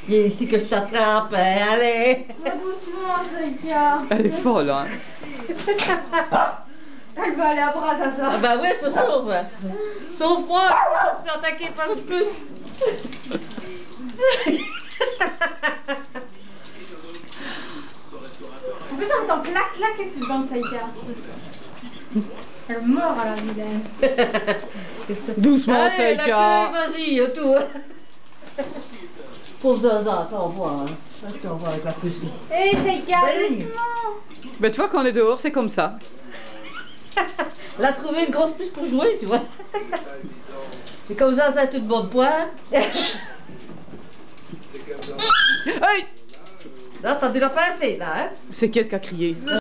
Viens ici que je t'attrape, hein, allez. Va doucement, Saïka. Elle est folle, hein. Elle va aller à bras à ça. Ah bah ouais, se sauve. Sauve-moi, je me fais attaquer par le plus. En plus, on entend clac clac avec cette bande Saïka. Elle meurt à la vilaine. Doucement, Allez, Saïka. la queue, vas-y, tout. Pauvre Zaza, t'envoies, hein. Je t'envoie avec la puce. Hé Saïka, Belle. doucement. Mais tu vois, quand on est dehors, c'est comme ça. Elle a trouvé une grosse puce pour jouer, tu vois. Et comme ça, c'est une bonne pointe. Hey! Là, t'as dû la passer, là, hein. C'est qu'est-ce qui a crié?